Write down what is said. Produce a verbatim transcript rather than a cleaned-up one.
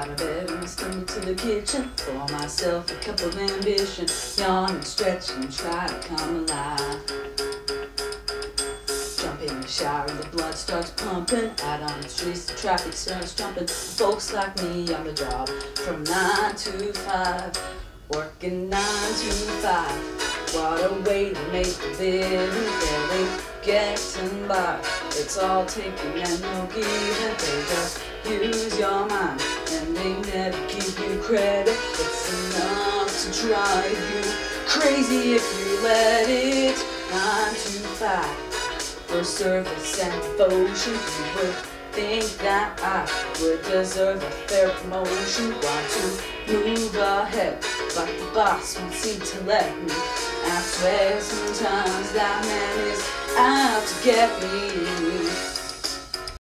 out of bed and I stumble to the kitchen. Pour myself a cup of ambition. Yawn and stretch and try to come alive. Jump in the shower and the blood starts pumping. Out on the streets the traffic starts jumping. Folks like me on the job from nine to five. Working nine to five. What a way to make a living, barely getting by. It's all taking and no giving. They just use your mind and they never give you credit. It's enough to drive you crazy if you let it. Nine to five for service and devotion. You would think that I would deserve a fair promotion. Want to move ahead, but the boss won't seem to let me. I swear sometimes that man is out to get me.